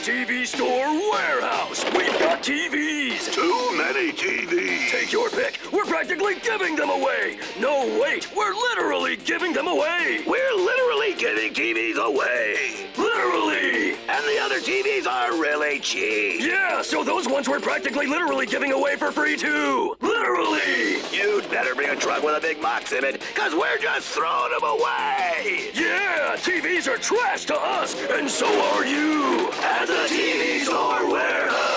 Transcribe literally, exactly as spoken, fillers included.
T V Store Warehouse. We've got T Vs. Too many T Vs. Take your pick. We're practically giving them away. No, wait. We're literally giving them away. We're literally giving T Vs away. Literally. And the other T Vs are really cheap. Yeah, so those ones we're practically literally giving away for free too. Literally. You'd better bring a truck with a big box in it, because we're just throwing them away. Yeah, T Vs are trash to us, and so are you. At the T V Store Warehouse.